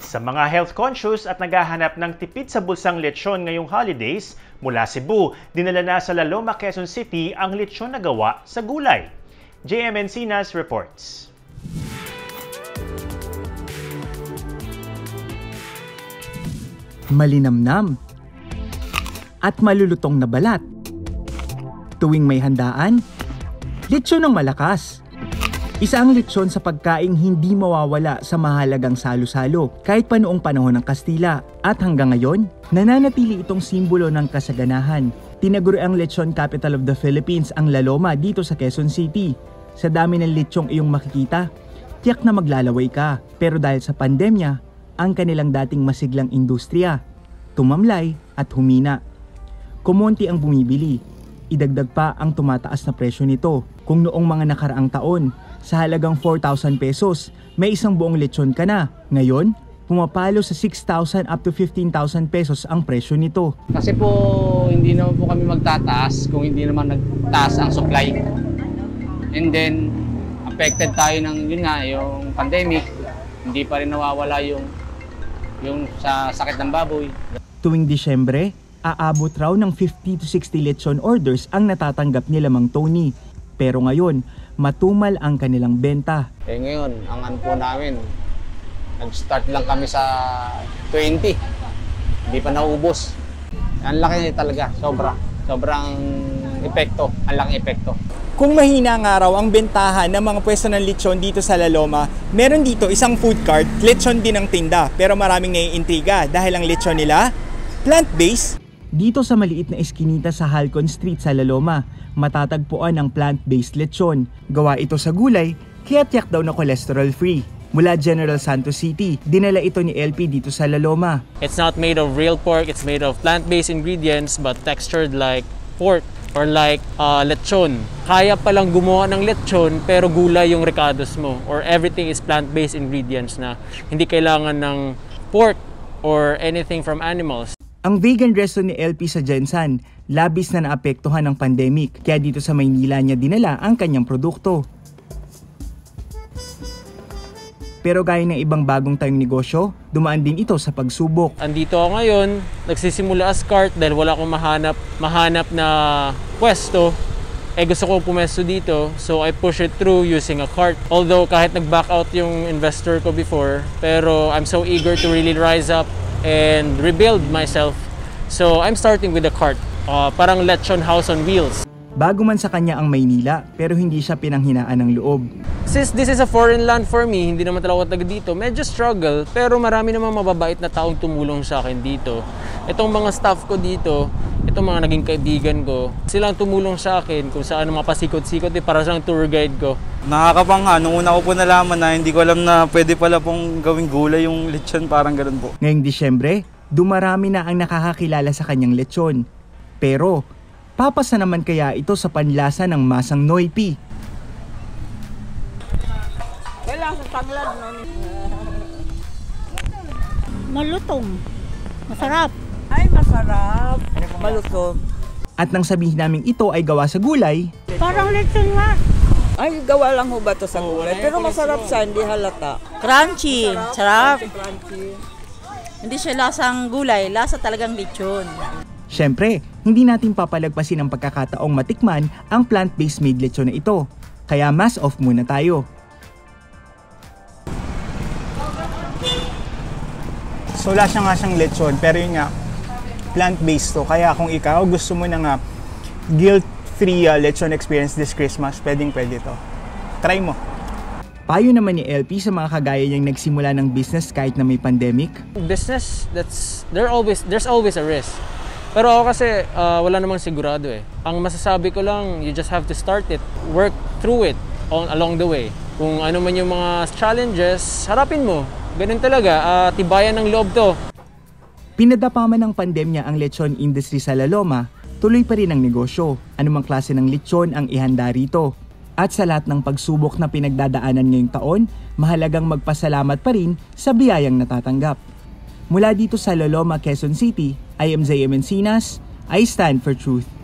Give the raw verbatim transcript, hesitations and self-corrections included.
Sa mga health conscious at naghahanap ng tipid sa bulsang lechon ngayong holidays, mula Cebu, dinala na sa Loma, Quezon City ang lechon na gawa sa gulay. J M N Sinas reports. Malinamnam at malulutong na balat. Tuwing may handaan, lechon ang malakas. Isa ang lechon sa pagkaing hindi mawawala sa mahalagang salo-salo kahit pa noong panahon ng Kastila. At hanggang ngayon, nananatili itong simbolo ng kasaganahan. Tinaguri ang lechon capital of the Philippines ang Loma dito sa Quezon City. Sa dami ng lechong iyong makikita, tiyak na maglalaway ka. Pero dahil sa pandemya, ang kanilang dating masiglang industriya tumamlay at humina. Kumonti ang bumibili. Idagdag pa ang tumataas na presyo nito. Kung noong mga nakaraang taon, sa halagang four thousand pesos, may isang buong lechon ka na. Ngayon, pumapalo sa six thousand up to fifteen thousand pesos ang presyo nito. Kasi po, hindi naman po kami magtataas kung hindi naman nagtaas ang supply. And then, affected tayo ng, yun nga, yung pandemic. Hindi pa rin nawawala yung, yung sa sakit ng baboy. Tuwing Disyembre, aabot raw ng fifty to sixty lechon orders ang natatanggap ni Lamang Tony. Pero ngayon, matumal ang kanilang benta. Eh ngayon, ang ano po namin, nag-start lang kami sa twenty. Hindi pa naubos. Ang laki talaga, sobra. Sobrang epekto, ang laking epekto. Kung mahina nga raw ang bentahan ng mga pwesto ng lechon dito sa Loma, meron dito isang food cart, lechon din ang tinda. Pero maraming naiintriga dahil ang lechon nila, plant-based. Dito sa maliit na eskinita sa Halcon Street sa Loma, matatagpuan ang plant-based lechon. Gawa ito sa gulay, kaya tiyak daw na cholesterol-free. Mula General Santos City, dinala ito ni L P dito sa Loma. It's not made of real pork, it's made of plant-based ingredients but textured like pork or like uh, lechon. Kaya palang gumawa ng lechon pero gulay yung ricados mo, or everything is plant-based ingredients na hindi kailangan ng pork or anything from animals. Ang vegan resto ni L P sa Jensan, labis na naapektuhan ng pandemic, kaya dito sa Maynila niya dinala ang kanyang produkto. Pero gaya ng ibang bagong tayong negosyo, dumaan din ito sa pagsubok. Andito ako ngayon, nagsisimula as cart dahil wala akong mahanap, mahanap na pwesto. Eh gusto ko pumesto dito, so I push it through using a cart. Although kahit nag-back out yung investor ko before, pero I'm so eager to really rise up and rebuild myself. So I'm starting with a cart, uh, parang lechon house on wheels. Bago man sa kanya ang Maynila, pero hindi siya pinanghinaan ng loob. Since this is a foreign land for me, hindi naman talaga taga dito, medyo struggle, pero marami namang mababait na taong tumulong sa akin dito. Itong mga staff ko dito, itong mga naging kaibigan ko, silang tumulong sa akin kung saan mapasikot-sikot, eh, para sa tour guide ko. Nakakapangha, nung una ko po nalaman na hindi ko alam na pwede pala pong gawing gulay yung lechon, parang ganun po. Ngayong Disyembre, dumarami na ang nakakakilala sa kanyang lechon. Pero, papasa naman kaya ito sa panlasa ng masang Noipi? Wala sa tanglad nun. Malutong. Masarap. Ay, masarap. Malutong. At nang sabihin namin ito ay gawa sa gulay, Parang lechon nga. Ay, gawa lang ho ba ito sa gulay? Pero masarap siya, hindi halata. Crunchy. Sarap. Crunchy. Hindi siya lasang gulay, lasa talagang lechon. syempre, hindi natin papalagpasin ang pagkakataong matikman ang plant-based made lechon na ito. Kaya mas off muna tayo. So wala siya nga siyang lechon, pero yun nga, plant-based to. Kaya kung ikaw gusto mo na nga guilt-free uh, lechon experience this Christmas, pwedeng pwede to. Try mo. Payo naman ni L P sa mga kagaya niyang nagsimula ng business kahit na may pandemic. Business, that's there always there's always a risk. Pero ako kasi uh, wala namang sigurado eh. Ang masasabi ko lang, you just have to start it, work through it on along the way. Kung ano man yung mga challenges, harapin mo. Ganun talaga, uh, tibayan ng loob to. Pinadapa man ng pandemya ang lechon industry sa Loma, tuloy pa rin ang negosyo. Anumang klase ng lechon ang ihanda rito. At sa lahat ng pagsubok na pinagdadaanan ngayong taon, mahalagang magpasalamat pa rin sa biyayang natatanggap. Mula dito sa Loma, Quezon City, I am J M N Sinas, I stand for truth.